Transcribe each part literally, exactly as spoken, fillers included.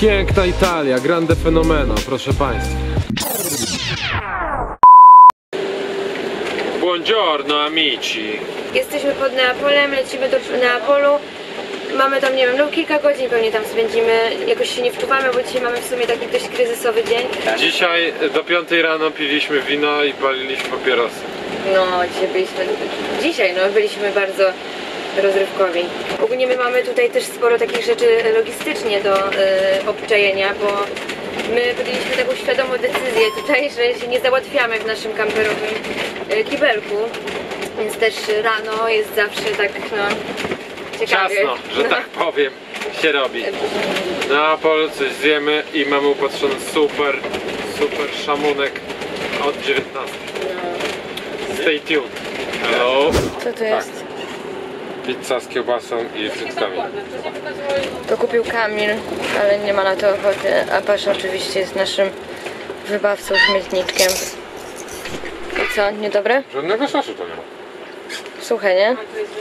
Piękna Italia, grande fenomeno, proszę państwa. Buongiorno amici. Jesteśmy pod Neapolem, lecimy do Neapolu. Mamy tam, nie wiem, no kilka godzin pewnie tam spędzimy. Jakoś się nie wczuwamy, bo dzisiaj mamy w sumie taki dość kryzysowy dzień. Dzisiaj do piątej rano piliśmy wino i paliliśmy papierosy. No, dzisiaj byliśmy, dzisiaj no, byliśmy bardzo rozrywkowi. Ogólnie my mamy tutaj też sporo takich rzeczy logistycznie do y, obczajenia, bo my podjęliśmy taką świadomą decyzję tutaj, że się nie załatwiamy w naszym kamperowym y, kibelku. Więc też rano jest zawsze tak, no, ciekawie. Ciasno, że no. tak powiem, się robi. Na polu coś zjemy i mamy upatrzony super, super szamunek od dziewiętnastej. No. Stay tuned. Hello. Co to jest? Pizza z kiełbasą i frytkami. To kupił Kamil, ale nie ma na to ochoty, a Pasza oczywiście jest naszym wybawcą, śmietnikiem. I co, niedobre? Żadnego sosu to nie ma. Suche, nie?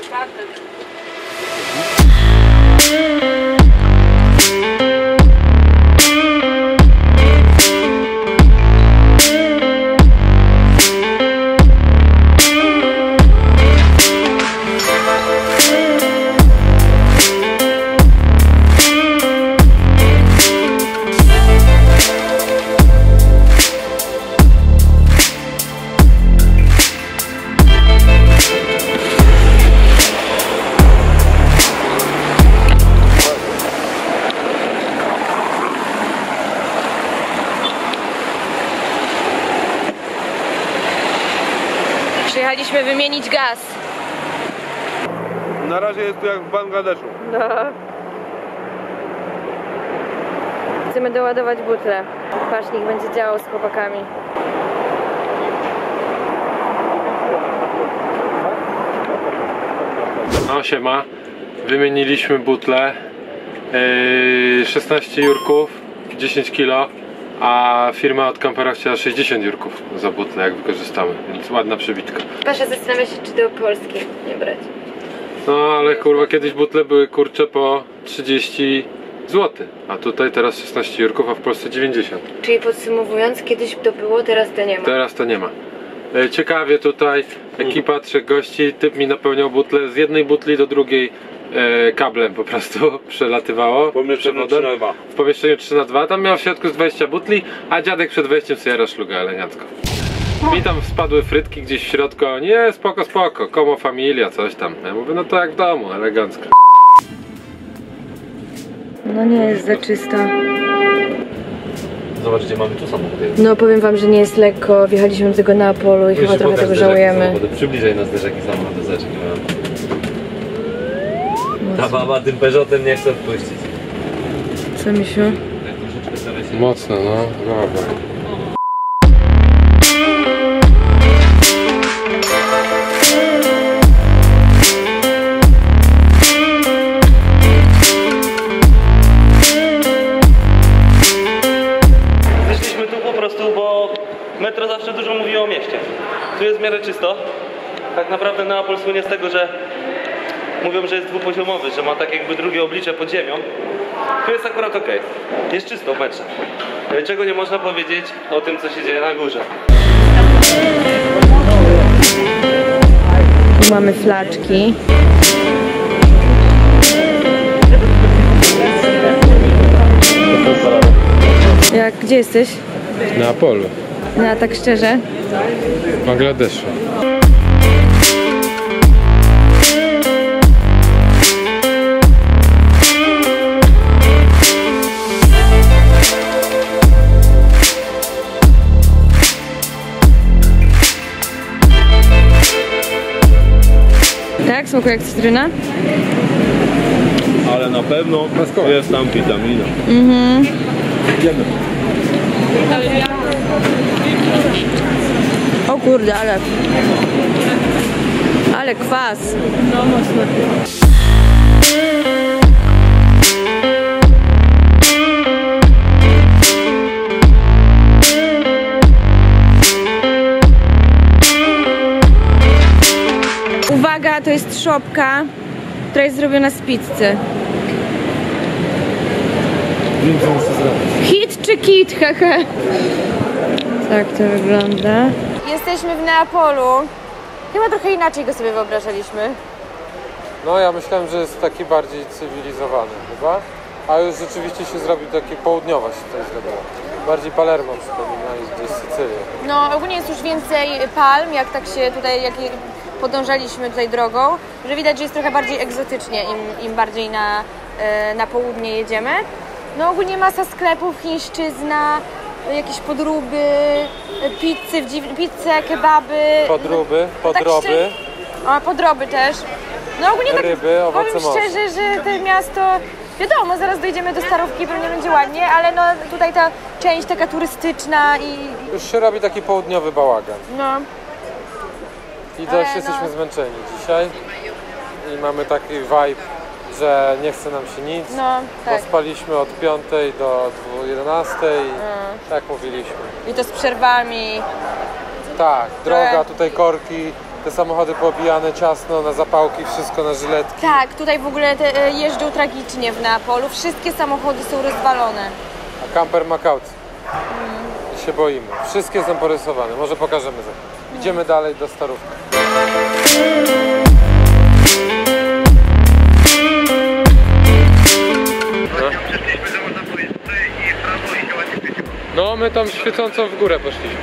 Przyjechaliśmy wymienić gaz. Na razie jest tu jak w Bangladeszu. No. Chcemy doładować butlę. Pacznik będzie działał z chłopakami. No siema, wymieniliśmy butlę, yy, szesnaście jurków, dziesięć kilo, a firma od kampera chciała sześćdziesiąt jurków za butlę, jak wykorzystamy, więc ładna przebitka. Pasza zastanawia się, czy do Polski nie brać. No ale kurwa, kiedyś butle były kurcze po trzydzieści złotych, a tutaj teraz szesnaście jurków, a w Polsce dziewięćdziesiąt. Czyli podsumowując, kiedyś to było, teraz to nie ma. Teraz to nie ma. E, Ciekawie tutaj, ekipa trzech gości, typ mi napełniał butlę, z jednej butli do drugiej e, kablem po prostu przelatywało. W pomieszczeniu trzy na dwa. W pomieszczeniu trzy na dwa, tam miał w środku z dwadzieścia butli, a dziadek przed wejściem sobie jara szluga eleniacko. Mi tam spadły frytki gdzieś w środku, nie, spoko, spoko, como familia, coś tam. Ja mówię, no to jak w domu, elegancko. No nie jest za czysto. Zobaczcie, mamy tu samochód. No powiem wam, że nie jest lekko. Wjechaliśmy do tego Neapolu i chyba trochę tego żałujemy. Przybliżaj nas zderzaki samochodu, zobacz jaki mamy. Ta baba tym Peugeotem nie chce odpuścić. Co, misiu? Tak troszeczkę staraj się. Mocno, no, dobra. Wyszliśmy tu po prostu, bo metro zawsze dużo mówi o mieście. Tu jest w miarę czysto. Tak naprawdę Neapol słynie z tego, że mówią, że jest dwupoziomowy, że ma tak jakby drugie oblicze pod ziemią. Tu jest akurat ok. Jest czysto w metrze. Czego nie można powiedzieć o tym, co się dzieje na górze. Tu mamy flaczki. Jak, gdzie jesteś? Na Apollo, No a tak szczerze? w Bangladeszu. Tak? Smakuje jak cytryna? Ale na pewno jest tam witamina. Mhm. Idziemy. O kurde, ale... Ale kwas. No mocno. Uwaga, to jest szopka, która jest zrobiona z pizzy. Wiem, co muszę zrobić. Hit czy kit, hehe. Tak to wygląda. Jesteśmy w Neapolu. Chyba trochę inaczej go sobie wyobrażaliśmy. No ja myślałem, że jest taki bardziej cywilizowany chyba, a już rzeczywiście się zrobił taki południowa się tutaj zrobiła. Bardziej Palermo przypomina i gdzieś Sycylię. No ogólnie jest już więcej palm, jak tak się tutaj, jak podążaliśmy tutaj drogą, że widać, że jest trochę bardziej egzotycznie, im, im bardziej na, na południe jedziemy. No ogólnie masa sklepów, chińszczyzna, jakieś podróby, pizzy, pizze, kebaby. Podróby, No, podroby. Tak, o, podroby też. No ogólnie tak, ryby, owoce powiem morza. szczerze, że to miasto, wiadomo, zaraz dojdziemy do Starówki, pewnie będzie ładnie, ale no tutaj ta część taka turystyczna i... Już się robi taki południowy bałagan. No. I Ale dość no. jesteśmy zmęczeni dzisiaj i mamy taki vibe, że nie chce nam się nic, No, tak. bo spaliśmy od piątej do jedenastej, Mm. tak mówiliśmy. I to z przerwami. Tak, droga, Tak. tutaj korki, te samochody poobijane ciasno, na zapałki, wszystko na żyletki. Tak, tutaj w ogóle te, e, jeżdżą tragicznie w Neapolu. Wszystkie samochody są rozwalone. A kamper ma kaucję. I się boimy. Wszystkie są porysowane, może pokażemy za chwilę. Idziemy dalej do Starówki. No, my tam świecąco w górę poszliśmy.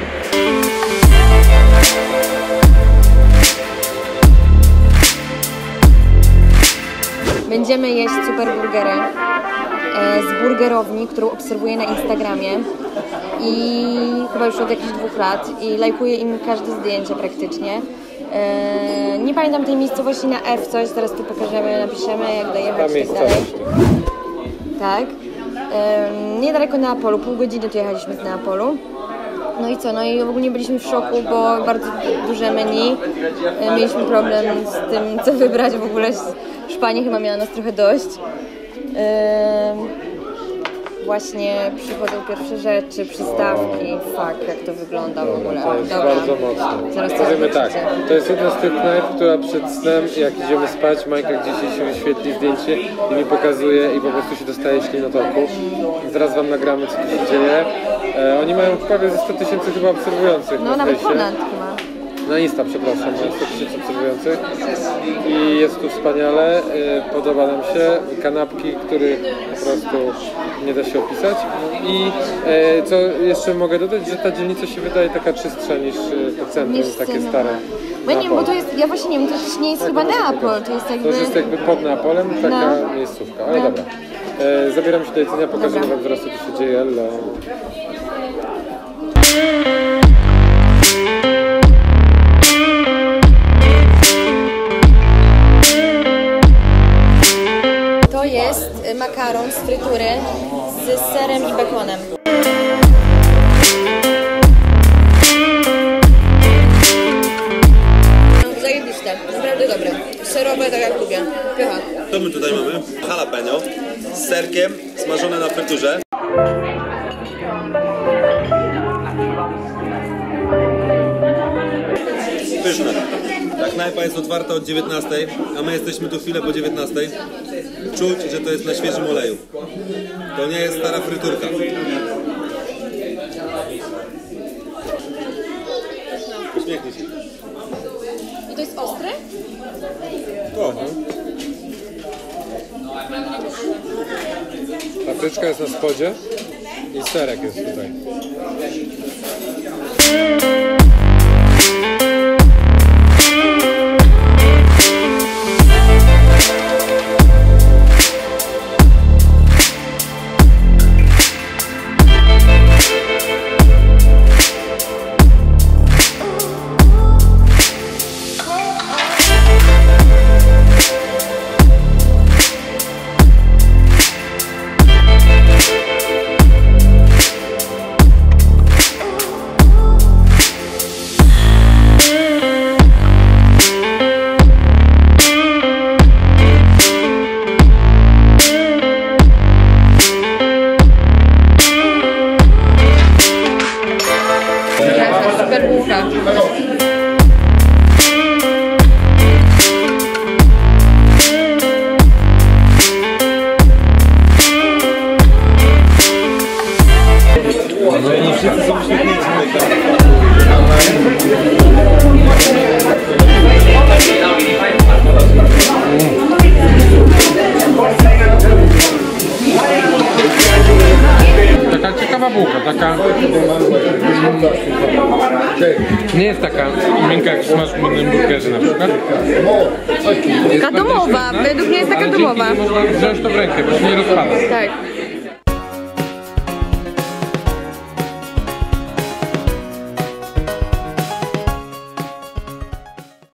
Będziemy jeść superburgery e, z burgerowni, którą obserwuję na Instagramie i chyba już od jakichś dwóch lat i lajkuję im każde zdjęcie praktycznie. E, nie pamiętam tej miejscowości na F coś, zaraz tu pokażemy, napiszemy jak dojechać Ta i tak dalej. miejscowość. Tak. E, niedaleko Neapolu, pół godziny tu jechaliśmy z Neapolu. No i co, no i ogólnie byliśmy w szoku, bo bardzo duże menu. E, Mieliśmy problem z tym, co wybrać w ogóle. Szpanii chyba miała nas trochę dość. E, Właśnie przychodzą pierwsze rzeczy, przystawki. Fuck, jak to wygląda w ogóle. To jest Dobra. bardzo mocne. Zaraz coś Powiemy tak, zobaczycie. to jest jedna z tych knajp, która przed snem, jak idziemy spać, Majka gdzieś się wyświetli zdjęcie i mi pokazuje i po prostu się dostaje ślinotoku. Zaraz wam nagramy, co tu się dzieje. E, oni mają prawie ze sto tysięcy chyba obserwujących No na nawet fejsie. ponad chyba. Na Insta, przepraszam, mają sto tysięcy obserwujących i jest tu wspaniale, e, podoba nam się, kanapki, których po prostu nie da się opisać i e, co jeszcze mogę dodać, że ta dzielnica się wydaje taka czystsza niż e, to centrum, Niż jest takie Synowa. stare. Bo ja nie wiem, bo to Neapol. jest, ja właśnie nie wiem, to też nie jest chyba Neapol, to jest To jakby... już jest jakby pod Neapolem taka No. miejscówka, ale No. dobra. E, zabieram się do jedzenia, pokażę Dobra. wam zaraz co tu się dzieje, hello. To jest makaron z frytury z serem i bekonem. No, zajebiste, naprawdę dobre. Serowe, tak jak lubię. Pycha. Co my tutaj mamy? Jalapeno z serkiem, smażone na fryturze. Pyszne. Ta knajpa jest otwarta od dziewiętnastej, a my jesteśmy tu chwilę po dziewiętnastej. Czuć, że to jest na świeżym oleju. To nie jest stara fryturka. Uśmiechnij się. I to jest ostre? Trochę. Papryczka jest na spodzie i serek jest tutaj. Ciekawa bułka, taka... Nie jest taka miękka, jak smaż w innym burgerze na przykład. Taka domowa, według mnie jest taka ale domowa. dzięki, że można wziąć to w rękę, bo się nie rozpada. Tak.